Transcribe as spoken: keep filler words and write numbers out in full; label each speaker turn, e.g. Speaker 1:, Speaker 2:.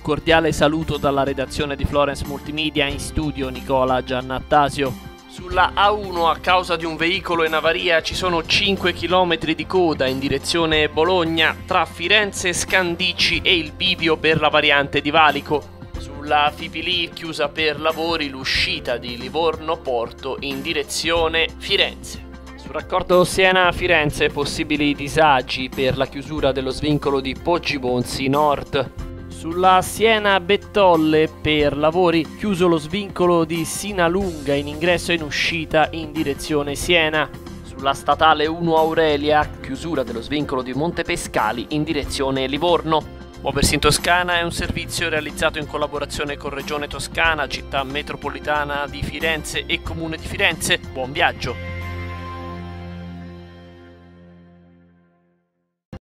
Speaker 1: cordiale saluto dalla redazione di Florence Multimedia, in studio Nicola Giannattasio. Sulla A uno, a causa di un veicolo in avaria, ci sono cinque chilometri di coda in direzione Bologna tra Firenze Scandicci e il bivio per la variante di Valico. Sulla Fipili, chiusa per lavori l'uscita di Livorno Porto in direzione Firenze. Sul raccordo Siena-Firenze possibili disagi per la chiusura dello svincolo di Poggibonsi Nord. Sulla Siena-Bettolle per lavori chiuso lo svincolo di Sinalunga in ingresso e in uscita in direzione Siena. Sulla statale uno Aurelia, chiusura dello svincolo di Montepescali in direzione Livorno. Muoversi in Toscana è un servizio realizzato in collaborazione con Regione Toscana, Città Metropolitana di Firenze e Comune di Firenze. Buon viaggio!